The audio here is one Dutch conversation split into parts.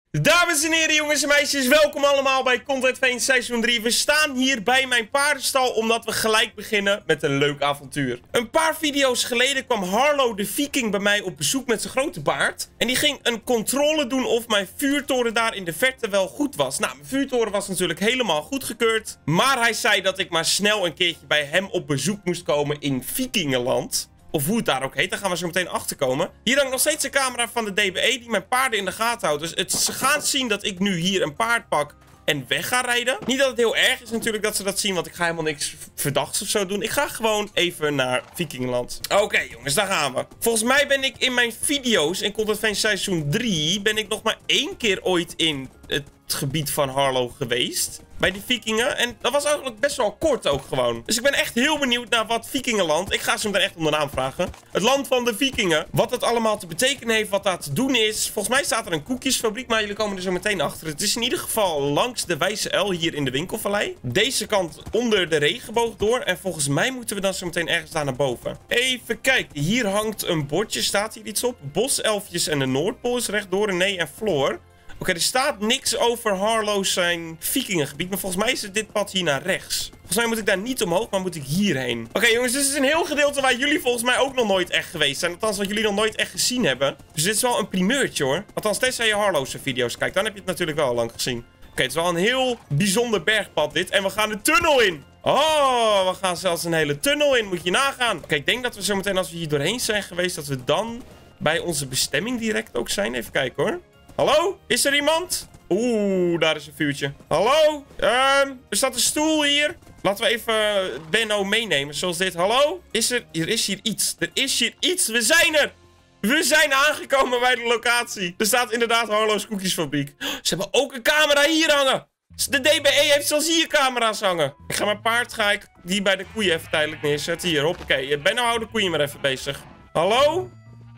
Dames en heren, jongens en meisjes, welkom allemaal bij Content Vein Seizoen 3. We staan hier bij mijn paardenstal omdat we gelijk beginnen met een leuk avontuur. Een paar video's geleden kwam Harlow de Viking bij mij op bezoek met zijn grote baard. En die ging een controle doen of mijn vuurtoren daar in de verte wel goed was. Nou, mijn vuurtoren was natuurlijk helemaal goedgekeurd. Maar hij zei dat ik maar snel een keertje bij hem op bezoek moest komen in Vikingenland. Of hoe het daar ook heet, daar gaan we zo meteen achter komen. Hier hangt nog steeds een camera van de DBE die mijn paarden in de gaten houdt. Dus ze gaan zien dat ik nu hier een paard pak en weg ga rijden. Niet dat het heel erg is natuurlijk dat ze dat zien, want ik ga helemaal niks verdachts of zo doen. Ik ga gewoon even naar Vikingenland. Oké, jongens, daar gaan we. Volgens mij ben ik in mijn video's in Content Vein Seizoen 3... ben ik nog maar 1 keer ooit in het gebied van Harlow geweest. Bij die Vikingen. En dat was eigenlijk best wel kort ook gewoon. Dus ik ben echt heel benieuwd naar wat Vikingenland. Ik ga ze meteen echt om de naam vragen. Het land van de Vikingen. Wat het allemaal te betekenen heeft. Wat dat te doen is. Volgens mij staat er een koekjesfabriek. Maar jullie komen er zo meteen achter. Het is in ieder geval langs de Wijze L hier in de winkelvallei. Deze kant onder de regenboog door. En volgens mij moeten we dan zo meteen ergens daar naar boven. Even kijken. Hier hangt een bordje. Staat hier iets op? Boselfjes en de Noordpool is rechtdoor. Nee en Floor. Oké, er staat niks over Harlow zijn Vikingengebied. Maar volgens mij is het dit pad hier naar rechts. Volgens mij moet ik daar niet omhoog, maar moet ik hierheen. Oké, jongens, dit is een heel gedeelte waar jullie volgens mij ook nog nooit echt geweest zijn. Althans, wat jullie nog nooit echt gezien hebben. Dus dit is wel een primeurtje, hoor. Althans, tenzij je Harlow's video's kijkt. Dan heb je het natuurlijk wel al lang gezien. Oké, het is wel een heel bijzonder bergpad dit. En we gaan de tunnel in. Oh, we gaan zelfs een hele tunnel in. Moet je nagaan. Oké, ik denk dat we zometeen als we hier doorheen zijn geweest, dat we dan bij onze bestemming direct ook zijn. Even kijken, hoor. Hallo? Is er iemand? Oeh, daar is een vuurtje. Hallo? Er staat een stoel hier. Laten we even Benno meenemen, zoals dit. Hallo? Er is hier iets. Er is hier iets. We zijn er. We zijn aangekomen bij de locatie. Er staat inderdaad Harlow's koekjesfabriek. Ze hebben ook een camera hier hangen. De DBE heeft zelfs hier camera's hangen. Ik ga mijn paard die bij de koeien even tijdelijk neerzetten. Hier, hoppakee. Benno, hou de koeien maar even bezig. Hallo?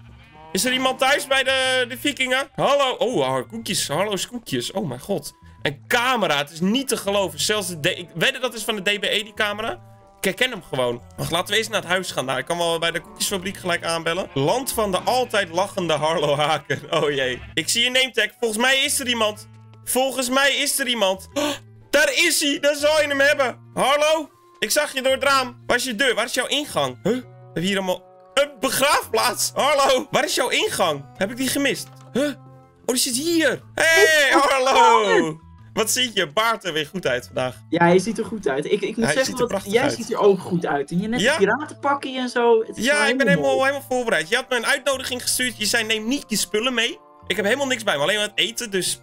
Is er iemand thuis bij de Vikingen? Hallo? Oh, koekjes. Harlow's koekjes. Oh mijn god. Een camera. Het is niet te geloven. Zelfs ik weet dat is van de DBE, die camera. Ik herken hem gewoon. Wacht, laten we eens naar het huis gaan daar. Ik kan wel bij de koekjesfabriek gelijk aanbellen. Land van de altijd lachende Harlow Haken. Oh jee. Ik zie een nametag. Volgens mij is er iemand. Volgens mij is er iemand. Oh, daar is hij. Daar zou je hem hebben. Harlow? Ik zag je door het raam. Waar is je deur? Waar is jouw ingang? Huh? We hebben hier allemaal... een begraafplaats. Harlow, waar is jouw ingang? Heb ik die gemist? Huh? Oh, die zit hier. Hey, Harlow. Wat ziet je baard er weer goed uit vandaag? Ja, hij ziet er goed uit. Ik moet zeggen dat jij ziet er ook goed uit. En je net een piratenpakkie en zo. Ja, ik ben helemaal voorbereid. Je had me een uitnodiging gestuurd. Je zei, neem niet je spullen mee. Ik heb helemaal niks bij me, alleen maar het eten, dus...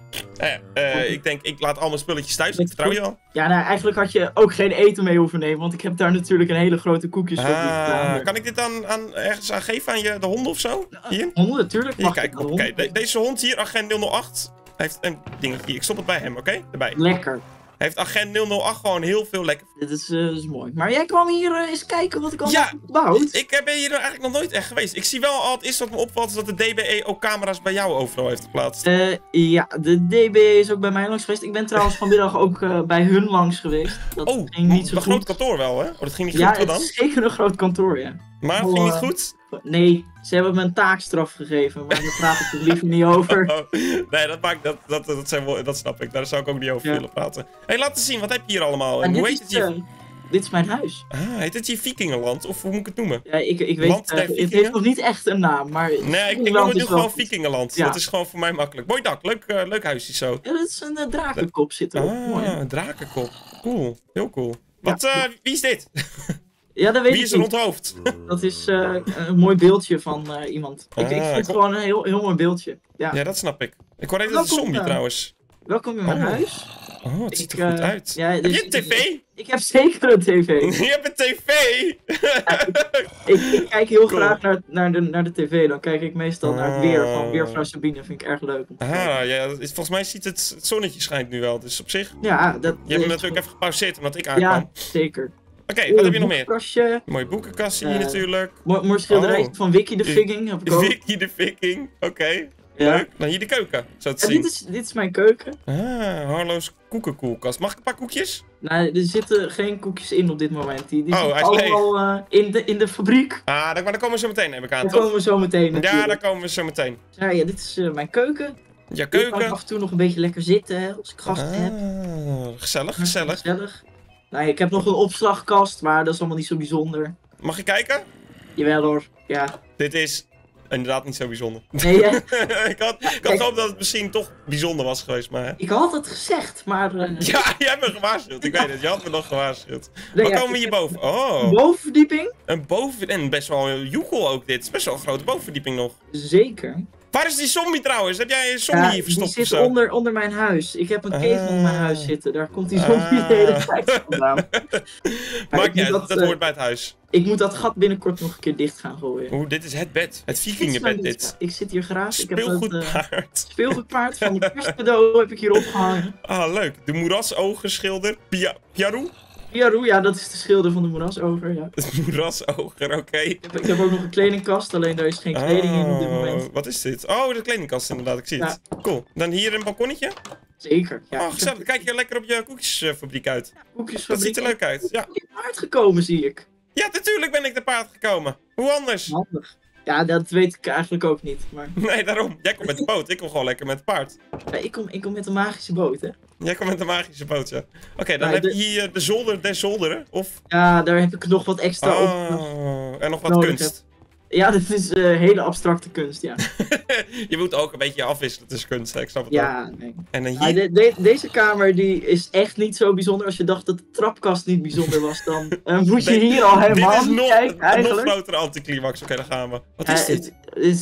ik denk, ik laat al mijn spulletjes thuis, ik vertrouw je al. Ja, nou, eigenlijk had je ook geen eten mee hoeven nemen, want ik heb daar natuurlijk een hele grote koekjesfabriek gedaan. Kan ik dit dan ergens aan geven aan de honden of zo? Hier? Honden, natuurlijk. Hier, kijk, deze hond hier, agent 008, heeft een dingetje. Ik stop het bij hem, oké? Erbij. Lekker. Heeft agent 008 gewoon heel veel lekker... Dit is mooi. Maar jij kwam hier eens kijken wat ik allemaal heb gebouwd. Ik ben hier eigenlijk nog nooit echt geweest. Ik zie wel al het eerste wat me opvalt is dat de DBE ook camera's bij jou overal heeft geplaatst. Ja, de DBE is ook bij mij langs geweest. Ik ben trouwens vanmiddag ook bij hun langs geweest. Dat ging niet zo goed. Een groot kantoor wel, hè? Oh, dat ging niet goed dan? Ja, het is zeker een groot kantoor, ja. Maar het ging niet goed? Nee, ze hebben me een taakstraf gegeven, maar daar praat ik er liever niet over. Nee, dat snap ik. Daar zou ik ook niet over willen praten. Hé, laat eens zien, wat heb je hier allemaal? En hoe heet het hier? Dit is mijn huis. Heet het hier Vikingenland? Of hoe moet ik het noemen? Ja, ik weet het heeft nog niet echt een naam, maar... Nee, ik noem het nu gewoon Vikingenland. Ja. Dat is gewoon voor mij makkelijk. Mooi dak, leuk huisje zo. Ja, dat is een drakenkop zit erop. Mooi, een drakenkop. Cool, heel cool. Wie is dit? Ja, dat weet Wie is er rond het hoofd? Dat is een mooi beeldje van iemand. Ik vind het gewoon een heel mooi beeldje. Ja, dat snap ik. Ik hoor even dat het een zombie trouwens. Welkom in mijn huis. Oh, het ziet er goed uit. Ja, heb je een tv? Ik heb zeker een tv. Je hebt een tv? Ik kijk heel graag naar de tv. Dan kijk ik meestal naar het weer van Weervrouw Sabine. Vind ik erg leuk. Volgens mij ziet het zonnetje schijnt nu wel. Dus op zich. Ja, je hebt hem natuurlijk even gepauzeerd omdat ik aankwam. Ja, zeker. Oké, wat heb je nog meer? Boekenkastje. Mooi boekenkastje hier natuurlijk. Mooi schilderij van Wiki de Viking. Heb ik ook. Wiki de Viking, oké. Ja. Leuk. Nou, hier de keuken, zo te zien. Dit is mijn keuken. Harlow's koekenkoelkast. Mag ik een paar koekjes? Nee, er zitten geen koekjes in op dit moment. Die hij is allemaal in de fabriek. Daar komen we zo meteen, neem ik aan, Daar komen we zo meteen natuurlijk. Ja, daar komen we zo meteen. Ja, dit is mijn keuken. Ja, Hier kan ik keuken. af en toe nog een beetje lekker zitten, hè, als ik gasten heb. Gezellig, Ja, gezellig. Gezellig. Nou, ik heb nog een opslagkast, maar dat is allemaal niet zo bijzonder. Mag ik kijken? Jawel hoor, ja. Dit is inderdaad niet zo bijzonder. Nee, ik had gehoopt dat het misschien toch bijzonder was geweest, maar... ik had het gezegd, maar... Ja, jij hebt me gewaarschuwd. Ik weet het. Je had me nog gewaarschuwd. nee, Wat ja, komen we hierboven? Oh, bovenverdieping? een boven... En best wel een joekel ook dit. Het is best wel een grote bovenverdieping nog. Zeker. Waar is die zombie trouwens? Heb jij een zombie hier Die verstopt of zit zo? onder mijn huis. Ik heb een cave onder mijn huis zitten. Daar komt die zombie de hele tijd vandaan. Maakt niet ik uit, moet dat hoort bij het huis. Ik moet dat gat binnenkort nog een keer dicht gaan gooien. Oeh, dit is het bed. Het Dit is vikingenbed mijn dit. Ik zit hier graag. Ik heb het Speelgoedpaard. speelgoedpaard van de kerstcadeau heb ik hier opgehangen. Ah, leuk. De moerasogen schilder. Piaru? Piaru, ja, dat is de schilder van de moerasoger, ja. Het moerasoger, oké. Ik heb ook nog een kledingkast, alleen daar is geen kleding in op dit moment. Wat is dit? Oh, de kledingkast inderdaad, ik zie het. Cool. Dan hier een balkonnetje. Zeker, ja. Oh, gezellig. Kijk je lekker op je koekjesfabriek uit. Dat Koekjesfabriek. ziet er leuk uit, ja. Ik ben uitgekomen, zie ik. Ja, natuurlijk ben ik te paard gekomen. Hoe anders? Handig. Ja, dat weet ik eigenlijk ook niet, maar... Nee, daarom. Jij komt met de boot. Ik kom gewoon lekker met het paard. Ja, ik kom met een magische boot, hè. Jij komt met de magische boot, ja. Oké, dan Ja, heb je hier de zolder der zolderen. Of... Ja, daar heb ik nog wat extra op. Oh, en nog wat Nodig kunst. Ja, dit is hele abstracte kunst, ja. Je moet ook een beetje afwisselen tussen kunst, hè. Ik snap het ook. Ja, nee. En dan Ja, hier... deze kamer die is echt niet zo bijzonder. Als je dacht dat de trapkast niet bijzonder was, dan moet je hier al helemaal Dit is niet nog, kijken, een eigenlijk. nog grotere anticlimax. Oké, daar gaan we. Wat is dit?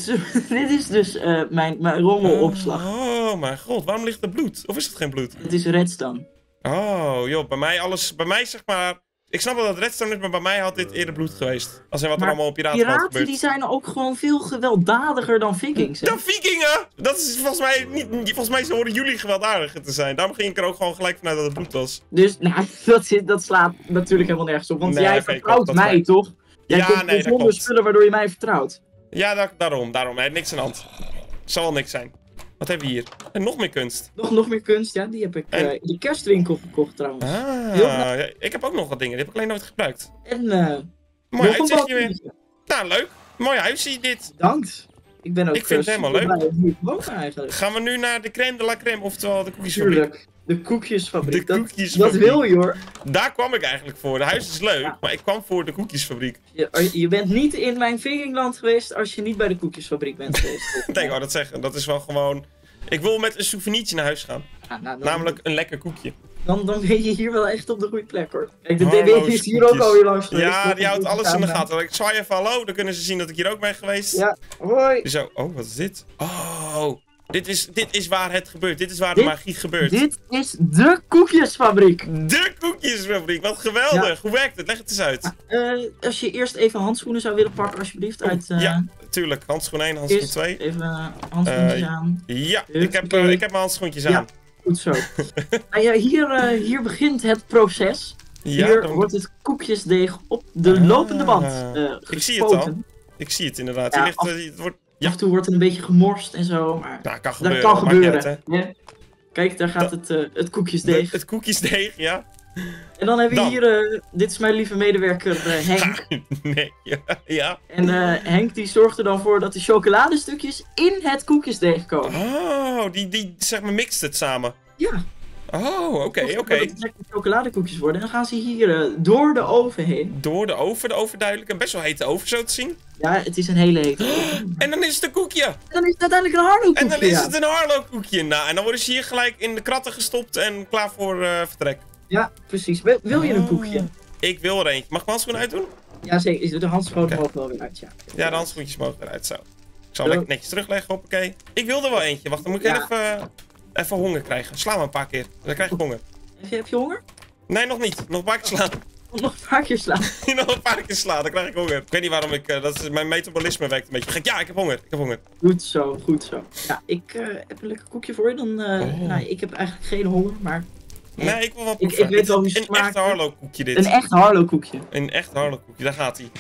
Dit is dus mijn rommelopslag. Oh, mijn god. Waarom ligt er bloed? Of is het geen bloed? Het is redstone. Oh, joh. Bij mij zeg maar... Ik snap wel dat het redstone is, maar bij mij had dit eerder bloed geweest. Als in wat er Maar allemaal op Piratenland Piraten gebeurt. die zijn ook gewoon veel gewelddadiger dan vikings. Hè? De vikingen! Dat is volgens mij niet... Volgens mij horen jullie gewelddadiger te zijn. Daarom ging ik er ook gewoon gelijk vanuit dat het bloed was. Dus nou, dat slaat natuurlijk helemaal nergens op. Want Nee, jij oké, vertrouwt klopt, dat mij, is toch? Jij Ja, komt nee, dat zonder klopt. spullen waardoor je mij vertrouwt. Ja, daarom. Nee, niks aan de hand. Zal wel niks zijn. Wat hebben we hier? En nog meer kunst. Nog meer kunst, ja, die heb ik En- in de kerstwinkel gekocht trouwens. Ah, Heel ja, ik heb ook nog wat dingen. Die heb ik alleen nooit gebruikt. En Mooi nog een uitzichtje weer. balkonnetje. Nou, leuk. Mooi huis zie je dit. Bedankt. Ik ben ook Ik vind het helemaal super leuk. blij om hier te wonen eigenlijk. Gaan we nu naar de crème de la crème, oftewel de koekjesfabriek. Tuurlijk. De koekjesfabriek. De Dat koekjesfabriek. wil je hoor. Daar kwam ik eigenlijk voor. De huis is leuk, Ja. maar ik kwam voor de koekjesfabriek. Je bent niet in mijn vikingland geweest als je niet bij de koekjesfabriek bent geweest. Ik denk, dat zeggen. Dat is wel gewoon... Ik wil met een souvenirtje naar huis gaan. Ja, nou, Namelijk een lekker koekje. Dan ben je hier wel echt op de goede plek hoor. Kijk, de Harlo's DB is hier koekjes. ook alweer langs geweest. Ja, die houdt Dat alles in de camera. gaten. Ik zwaai even hallo, dan kunnen ze zien dat ik hier ook ben geweest. Ja, hoi. Zo, oh, wat is dit? Oh, dit is waar het gebeurt. Dit is waar de Dit- magie gebeurt. Dit is de koekjesfabriek. De koekjesfabriek, wat geweldig. Ja. Hoe werkt het? Leg het eens uit. Als je eerst even handschoenen zou willen pakken, alsjeblieft. Uit, Ja, tuurlijk. Handschoen 1, handschoen eerst 2. even handschoentjes aan. Ja, Huppakee. ik heb mijn handschoentjes Ja. aan. Goed zo. Nou ja, hier begint het proces. Ja, Hier dan- wordt het koekjesdeeg op de lopende band Ik zie het al. gespoten. Ik zie het inderdaad. Ja, Hier ligt, het wordt... Af en toe wordt het een beetje gemorst en zo, maar Nou, kan dat gebeuren. kan maakt niet gebeuren. uit, hè. Ja. Kijk, daar gaat het koekjesdeeg. Het koekjesdeeg, ja. En dan hebben we Dan. hier, dit is mijn lieve medewerker Henk. Nee, ja. En Henk die zorgt er dan voor dat de chocoladestukjes in het koekjesdeeg komen. Oh, die zeg maar mixt het samen. Ja, Oh, oké. dat het lekker chocoladekoekjes worden. En dan gaan ze hier door de oven heen. Door de oven duidelijk. Een best wel hete oven zo te zien. Ja, het is een hele hete oven. En dan is het een koekje. En dan is het uiteindelijk een Harlow En koekje. dan is ja. het een Harlow koekje. Nou, en dan worden ze hier gelijk in de kratten gestopt en klaar voor vertrek. Ja, precies. Wil je een koekje? Ik wil er eentje. Mag ik mijn handschoenen uitdoen? Ja, zeker. De handschoenen Oké. mogen wel weer uit, ja. Ja, de handschoentjes mogen eruit zo. Ik zal Zo. lekker netjes terugleggen, hoppakee. Ik wil er wel eentje. Wacht, dan moet ik Ja. even honger krijgen. Sla me een paar keer. Dan krijg ik honger. Heb je honger? Nee, nog niet. Nog een paar keer slaan. Nog een paar keer slaan. Nog een paar keer slaan, dan krijg ik honger. Ik weet niet waarom mijn metabolisme werkt een beetje gek. Ja, ik heb honger. Ik heb honger. Goed zo, goed zo. Ja, ik heb een lekker koekje voor je. Dan, nou, ik heb eigenlijk geen honger, maar Nee, ik wil wel ik proeven. weet wel hoe ze Een smaken. echt Harlow koekje dit. een echt Harlow koekje. Een echt Harlow koekje. Daar gaat hij.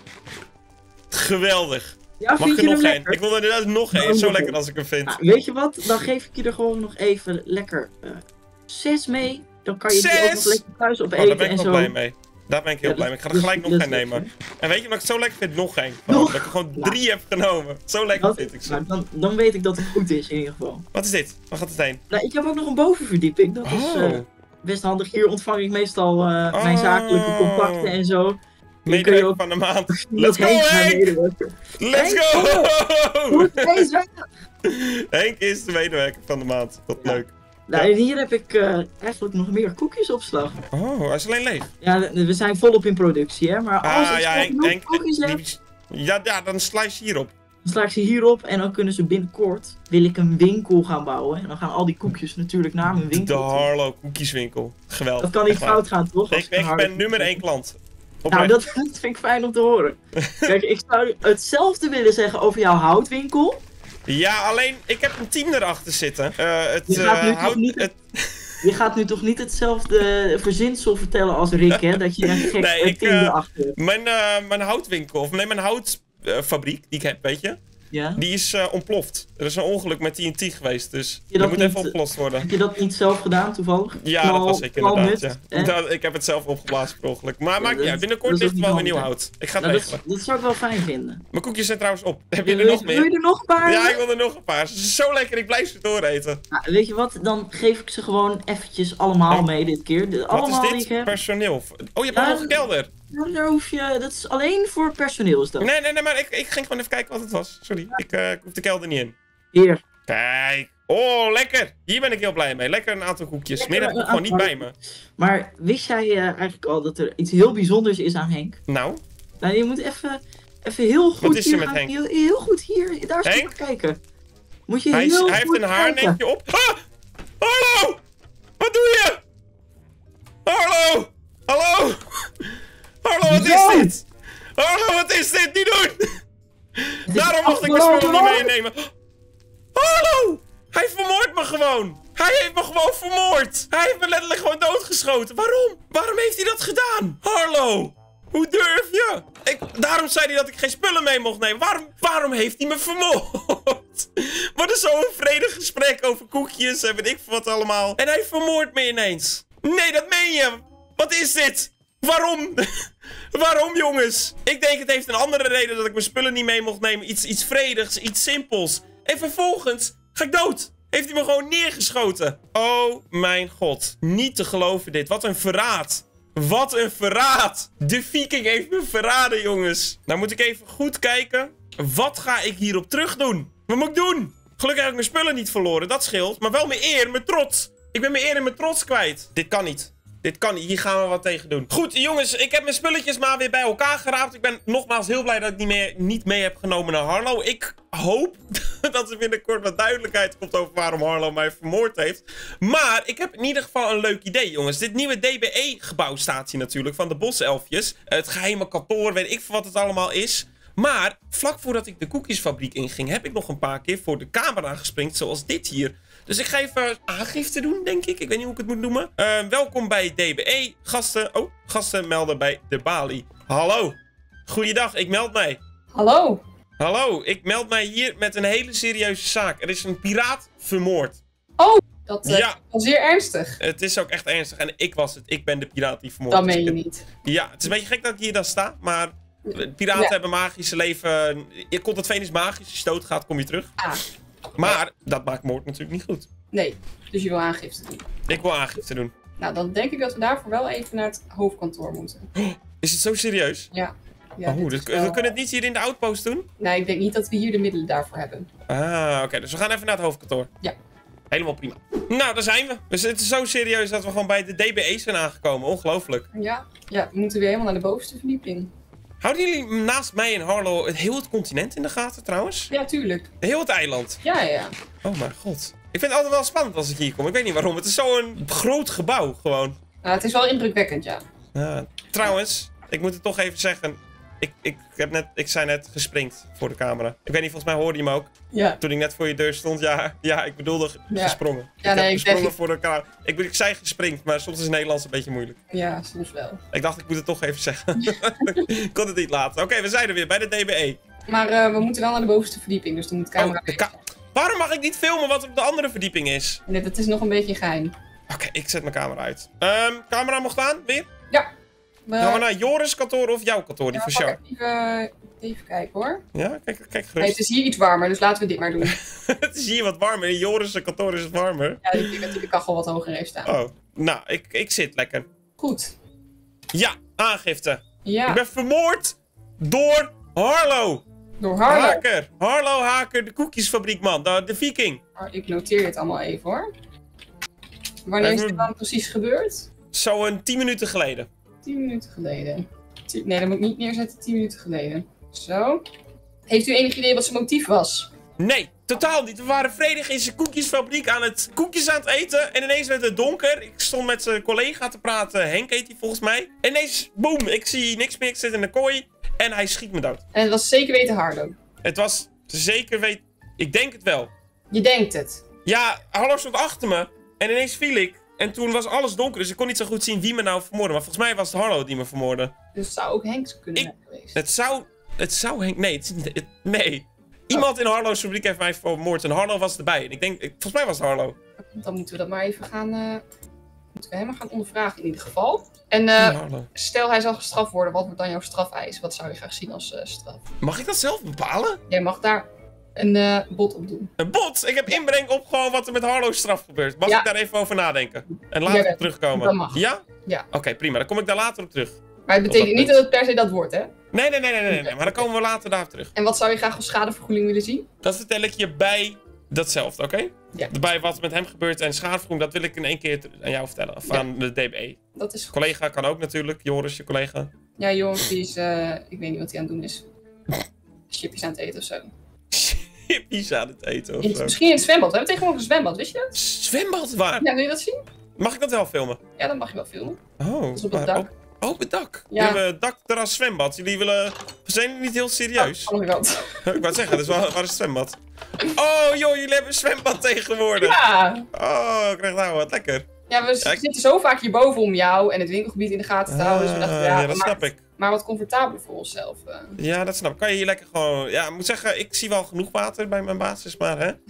Geweldig. Ja, Mag vind ik je er hem nog één? lekker? Ik wil er inderdaad nog één. Zo lekker als ik hem vind. Nou, weet je wat? Dan geef ik je er gewoon nog even lekker 6 mee. Dan kan je die ook nog Zes? lekker thuis Oh, daar opeten ben ik en wel zo. blij mee. Daar ben ik heel blij mee. Ik ga er gelijk nog geen nemen. En weet je wat ik zo lekker vind? Nog geen. Nog? Dat ik er gewoon 3 heb genomen. Zo lekker vind ik ze. Maar dan weet ik dat het goed is in ieder geval. Wat is dit? Waar gaat het heen? Nou, ik heb ook nog een bovenverdieping. Dat is best handig. Hier ontvang ik meestal mijn zakelijke contacten en zo. Medewerker van de maand. Let's go, Henk! Let's go! Goed, Henk is de medewerker van de maand. Wat leuk. Nou, en hier heb ik eigenlijk nog meer koekjes op slag. Oh, hij is alleen leeg. Ja, we zijn volop in productie, hè. Maar als ik nog koekjes heb... Ja, dan slice hierop. Dan sla ik ze hierop en dan kunnen ze binnenkort... wil ik een winkel gaan bouwen. En dan gaan al die koekjes natuurlijk naar mijn winkel. De Harlow koekjeswinkel. Geweldig. Dat kan niet fout gaan, toch? Ik ben nummer 1 klant. Nou, dat vind ik fijn om te horen. Kijk, ik zou hetzelfde willen zeggen over jouw houtwinkel. Ja, alleen ik heb een team erachter zitten. Je gaat nu toch niet hetzelfde verzinsel vertellen als Rick, hè? Dat je een gek team erachter hebt. Mijn houtwinkel, of nee, mijn houtfabriek die ik heb, weet je? Ja? Die is ontploft. Er is een ongeluk met TNT geweest, dus dat moet even opgelost worden. Heb je dat niet zelf gedaan, toevallig? Ja, dat was ik inderdaad, ja. Ik heb het zelf opgeblazen per ongeluk. Maar maakt niet uit, binnenkort ligt er wel weer nieuw hout. Ik ga het regelen. Dat zou ik wel fijn vinden. Mijn koekjes zijn trouwens op. Heb je er nog meer? Wil je er nog een paar? Ja, ik wil er nog een paar. Ze zijn zo lekker, ik blijf ze dooreten. Nou, weet je wat, dan geef ik ze gewoon eventjes allemaal mee dit keer. Wat is dit? Personeel. Oh, je hebt nog een kelder. Nou, daar hoef je, dat is alleen voor personeel is dat. Nee, maar ik ging gewoon even kijken wat het was. Sorry, ik hoef de kelder niet in. Hier. Kijk. Oh, lekker. Hier ben ik heel blij mee. Lekker een aantal koekjes. Meer heb ik gewoon niet bij me. Maar wist jij eigenlijk al dat er iets heel bijzonders is aan Henk? Nou? Nou, je moet even heel goed wat is hier er met Henk? Heel goed hier, daar eens naar kijken. Moet je heel goed hij heeft een haarnetje op. Ah! Hallo! Wat doe je? Hallo! Hallo! Hallo, wat is dit? Hallo, wat is dit? Niet doen! Daarom mocht ik mijn spullen niet meenemen. Hallo! Hij vermoordt me gewoon! Hij heeft me gewoon vermoord! Hij heeft me letterlijk gewoon doodgeschoten. Waarom? Waarom heeft hij dat gedaan? Harlow! Hoe durf je? Daarom zei hij dat ik geen spullen mee mocht nemen. Waarom heeft hij me vermoord? Wat is zo'n vredig gesprek over koekjes en weet ik wat allemaal. En hij vermoordt me ineens. Nee, dat meen je! Wat is dit? Waarom? Waarom, jongens? Ik denk het heeft een andere reden dat ik mijn spullen niet mee mocht nemen. Iets vredigs, iets simpels. En vervolgens ga ik dood. Heeft hij me gewoon neergeschoten. Oh mijn god. Niet te geloven dit. Wat een verraad. Wat een verraad. De Viking heeft me verraden, jongens. Nou moet ik even goed kijken. Wat ga ik hierop terug doen? Wat moet ik doen? Gelukkig heb ik mijn spullen niet verloren. Dat scheelt. Maar wel mijn eer, mijn trots. Ik ben mijn eer en mijn trots kwijt. Dit kan niet. Dit kan niet, hier gaan we wat tegen doen. Goed, jongens, ik heb mijn spulletjes maar weer bij elkaar geraapt. Ik ben nogmaals heel blij dat ik niet mee heb genomen naar Harlow. Ik hoop dat er binnenkort wat duidelijkheid komt over waarom Harlow mij vermoord heeft. Maar ik heb in ieder geval een leuk idee, jongens. Dit nieuwe DBE-gebouw staat hier natuurlijk, van de boselfjes. Het geheime kantoor, weet ik veel wat het allemaal is. Maar vlak voordat ik de koekjesfabriek inging, heb ik nog een paar keer voor de camera gespringd, zoals dit hier. Dus ik ga even aangifte doen, denk ik. Ik weet niet hoe ik het moet noemen. Welkom bij DBE. Gasten melden bij de balie. Hallo. Goeiedag, ik meld mij. Hallo. Hallo, ik meld mij hier met een hele serieuze zaak. Er is een piraat vermoord. Oh, dat was zeer ernstig. Het is ook echt ernstig. En ik was het. Ik ben de piraat die vermoord is. Dat meen je niet. Ja, het is een beetje gek dat ik hier dan sta, maar piraten hebben magische leven. Het Veen is magisch. Als je doodgaat, kom je terug. Ah. Maar dat maakt moord natuurlijk niet goed. Nee, dus je wil aangifte doen. Ik wil aangifte doen. Nou, dan denk ik dat we daarvoor wel even naar het hoofdkantoor moeten. Is het zo serieus? Ja. Dus we kunnen het niet hier in de outpost doen? Nee, ik denk niet dat we hier de middelen daarvoor hebben. Ah, oké. Dus we gaan even naar het hoofdkantoor. Ja. Helemaal prima. Nou, daar zijn we. Dus het is zo serieus dat we gewoon bij de DBE zijn aangekomen. Ongelooflijk. Ja, we moeten weer helemaal naar de bovenste verdieping. Houden jullie naast mij en Harlow heel het continent in de gaten trouwens? Ja, tuurlijk. Heel het eiland? Ja. Oh mijn god. Ik vind het altijd wel spannend als ik hier kom. Ik weet niet waarom. Het is zo'n groot gebouw gewoon. Nou, het is wel indrukwekkend, ja. Trouwens, ik moet het toch even zeggen. Ik zei net gespringd voor de camera. Ik weet niet, volgens mij hoorde je me ook. Ja. Toen ik net voor je deur stond, ja, ik bedoelde gesprongen. Ja, ik heb gesprongen voor de camera. Ik zei gespringd, maar soms is het Nederlands een beetje moeilijk. Ja, soms wel. Ik dacht, ik moet het toch even zeggen. Ik kon het niet laten. Oké, we zijn er weer bij de DBE. Maar we moeten wel naar de bovenste verdieping, dus dan moet de camera... Waarom mag ik niet filmen wat op de andere verdieping is? Nee, dat is nog een beetje geheim. Oké, ik zet mijn camera uit. Camera mocht aan, weer? Ja. Gaan we naar Joris' kantoor of jouw kantoor? Die Ja, van pak Sjar. even kijken hoor. Ja, kijk Nee, gerust. het is hier iets warmer, dus laten we dit maar doen. Het is hier wat warmer. In Joris' kantoor is het warmer. Ja, ik denk dat de kachel wat hoger heeft staan. Oh, nou, ik zit lekker. Goed. Ja, aangifte. Ja, Ik ben vermoord door Harlo. door Harlo. Haker. Harlo Haker, de koekjesfabriek, man. De viking. Oh, ik noteer dit allemaal even hoor. Wanneer is dit dan precies gebeurd? Zo een 10 minuten geleden. 10 minuten geleden. Nee, dat moet ik niet neerzetten, 10 minuten geleden. Zo. Heeft u enig idee wat zijn motief was? Nee, totaal niet. We waren vredig in zijn koekjesfabriek koekjes aan het eten. En ineens werd het donker. Ik stond met zijn collega te praten. Henk heet hij volgens mij. En ineens, boem, ik zie niks meer. Ik zit in de kooi. En hij schiet me dood. En het was zeker weten Harlo. Het was zeker weten. Ik denk het wel. Je denkt het. Ja, Harlo stond achter me. En ineens viel ik. En toen was alles donker. Dus ik kon niet zo goed zien wie me nou vermoordde. Maar volgens mij was het Harlo die me vermoordde. Dus het zou ook Henk kunnen zijn geweest. Het zou Henk. Nee, het is niet. Nee. Iemand in Harlo's fabriek heeft mij vermoord. En Harlo was erbij. En ik denk. Volgens mij was het Harlo. Dan moeten we dat maar even gaan... moeten we hem maar gaan ondervragen in ieder geval. En Harlo. stel hij zal gestraft worden, wat wordt dan jouw strafeis? Wat zou je graag zien als straf? Mag ik dat zelf bepalen? Jij mag daar een bod op doen. Een bot! Ik heb inbreng op gewoon wat er met Harlo's straf gebeurt. Mag Ja. ik daar even over nadenken? En later Ja, op terugkomen? dat mag. Ja? Ja. Oké, prima. Dan kom ik daar later op terug. Maar het betekent niet dat het per se dat wordt, hè? Nee. Maar dan komen we later daar op terug. En wat zou je graag als schadevergoeding willen zien? Dat vertel ik je bij datzelfde, oké? Ja. Bij wat met hem gebeurt en schadevergoeding, dat wil ik in één keer aan jou vertellen. Of Ja. aan de DBE. Dat is goed. Collega kan ook natuurlijk. Joris, je collega. Ja, jongens, die is... ik weet niet wat hij aan het doen is. Chipjes aan het eten of zo. Chippies aan het eten of zo. Misschien in het zwembad. We hebben tegenwoordig een zwembad, wist je dat? Zwembad waar? Ja, wil je dat zien? Mag ik dat wel filmen? Ja, dat mag je wel filmen. Oh, is op het maar dak. op het dak? Ja. We hebben dak, terras, zwembad. Jullie willen... We zijn niet heel serieus. Andere kant. Ik wou het zeggen, dus waar is het zwembad? Oh joh, jullie hebben een zwembad tegenwoordig. Ja! Oh, ik krijg nou wat lekker. Ja, we zitten zo vaak hierboven om jou en het winkelgebied in de gaten te houden. Dus we dachten, ja, we dat maken snap ik. het maar wat comfortabeler voor onszelf. Ja, dat snap ik. Kan je hier lekker gewoon... Ja, ik moet zeggen, ik zie wel genoeg water bij mijn basis, maar hè?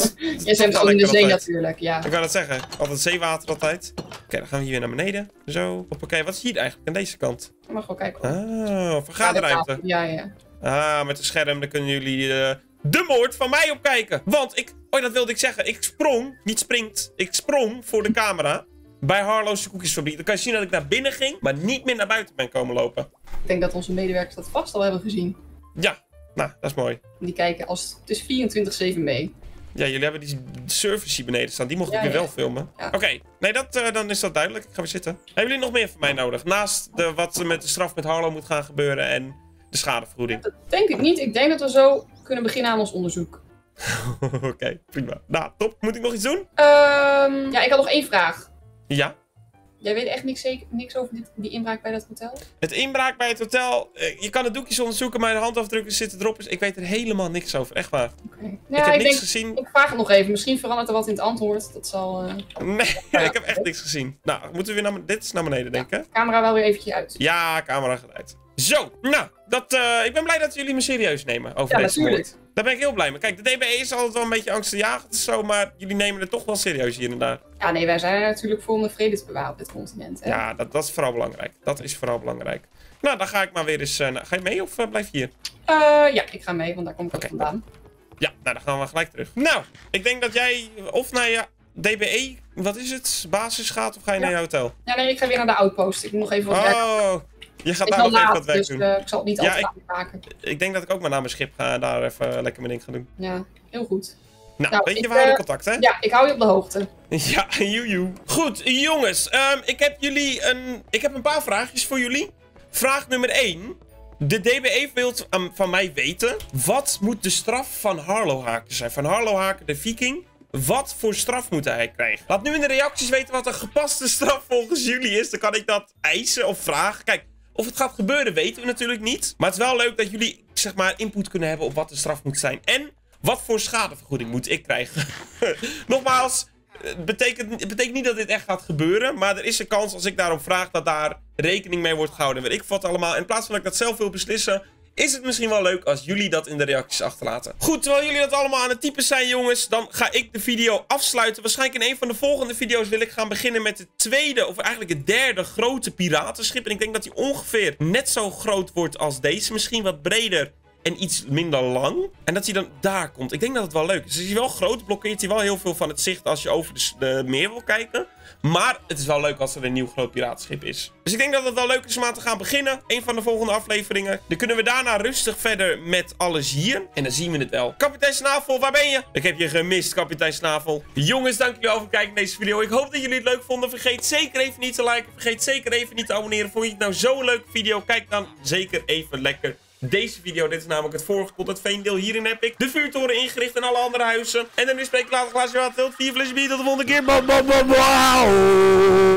Je zwemt gewoon in de lekker zee altijd. natuurlijk, ja. Ik wou dat zeggen. Altijd zeewater altijd. Oké, dan gaan we hier weer naar beneden. Zo. Oké, wat is hier eigenlijk aan deze kant? Je mag wel kijken. hoor. Oh, vergaderruimte. Ja. Ah, met een scherm, dan kunnen jullie de moord van mij opkijken. Want ik... Oh, dat wilde ik zeggen. Ik sprong. Niet springt. Ik sprong voor de camera. Bij Harlo's koekjesfabriek. Dan kan je zien dat ik naar binnen ging, maar niet meer naar buiten ben komen lopen. Ik denk dat onze medewerkers dat vast al hebben gezien. Ja, nou, dat is mooi. Die kijken als het is 24/7 mee. Ja, jullie hebben die servers hier beneden staan. Die mocht ik Ja, weer ja. wel filmen. Ja. Oké, nee, dan is dat duidelijk. Ik ga weer zitten. Hebben jullie nog meer van mij nodig? Naast wat er met de straf met Harlo moet gaan gebeuren en de schadevergoeding. Dat denk ik niet. Ik denk dat we zo kunnen beginnen aan ons onderzoek. Oké, prima. Nou, top. Moet ik nog iets doen? Ja, ik had nog één vraag. Ja. Jij weet echt niks over die inbraak bij dat hotel? Het inbraak bij het hotel. Je kan de doekjes onderzoeken, maar de handafdrukken zitten erop. Dus ik weet er helemaal niks over. Echt waar. Oké. ik Ja, heb ik niks denk... gezien. Ik vraag het nog even. Misschien verandert er wat in het antwoord. Dat zal... Nee, ik heb echt niks gezien. Nou, moeten we weer naar dit is naar beneden, denk ik, hè? camera wel weer eventjes uit. Ja, camera gaat uit. Zo, nou, ik ben blij dat jullie me serieus nemen over Ja, deze natuurlijk. moord. Daar ben ik heel blij mee. Kijk, de DBE is altijd wel een beetje angstaanjagend zo, maar jullie nemen het toch wel serieus hier en daar. Ja, nee, wij zijn er natuurlijk voor om de vrede te bewaren op dit continent. Hè? Ja, dat is vooral belangrijk. Dat is vooral belangrijk. Nou, dan ga ik maar weer eens... ga je mee of blijf je hier? Ja, ik ga mee, want daar kom ik ook vandaan. Ja, nou, dan gaan we gelijk terug. Nou, ik denk dat jij of naar je DBE, wat is het, basis gaat of ga je naar je hotel? Ja, nee, ik ga weer naar de outpost. Ik moet nog even wat werk. Oh, je gaat Ik daar ben nog even laat, wat werk dus doen. ik zal het niet Ja, altijd maken. Ik denk dat ik ook maar naar mijn schip ga en daar even lekker mijn ding ga doen. Ja, heel goed. Nou, Nou, weet je, ik, we houden contact, hè? Ja, ik hou je op de hoogte. Ja, joejoe. Goed, jongens. Ik heb een paar vraagjes voor jullie. Vraag nummer 1. De DBE wil van mij weten... Wat moet de straf van Harlo Haker zijn? Van Harlo Haker, de viking. Wat voor straf moet hij krijgen? Laat nu in de reacties weten wat een gepaste straf volgens jullie is. Dan kan ik dat eisen of vragen. Kijk, of het gaat gebeuren weten we natuurlijk niet. Maar het is wel leuk dat jullie, zeg maar, input kunnen hebben op wat de straf moet zijn. En wat voor schadevergoeding moet ik krijgen? Nogmaals... Het betekent niet dat dit echt gaat gebeuren. Maar er is een kans als ik daarom vraag dat daar rekening mee wordt gehouden. En weet ik wat allemaal. In plaats van dat ik dat zelf wil beslissen, is het misschien wel leuk als jullie dat in de reacties achterlaten. Goed, terwijl jullie dat allemaal aan het typen zijn, jongens, dan ga ik de video afsluiten. Waarschijnlijk in een van de volgende video's wil ik gaan beginnen met het tweede, of eigenlijk het derde grote piratenschip. En ik denk dat die ongeveer net zo groot wordt als deze. Misschien wat breder en iets minder lang. En dat hij dan daar komt. Ik denk dat het wel leuk is. Als hij wel groot blokkeert hij wel heel veel van het zicht als je over de meer wil kijken. Maar het is wel leuk als er een nieuw groot piratenschip is. Dus ik denk dat het wel leuk is om aan te gaan beginnen. Een van de volgende afleveringen. Dan kunnen we daarna rustig verder met alles hier. En dan zien we het wel. Kapitein Snavel, waar ben je? Ik heb je gemist, kapitein Snavel. Jongens, dank jullie wel voor het kijken naar deze video. Ik hoop dat jullie het leuk vonden. Vergeet zeker even niet te liken. Vergeet zeker even niet te abonneren. Vond je het nou zo'n leuke video? Kijk dan zeker even lekker deze video. Dit is namelijk het vorige Content Veendeel. Hierin heb ik de vuurtoren ingericht en alle andere huizen. En dan nu spreek ik later glaasje water. 4 flesjes bier. Tot de volgende keer.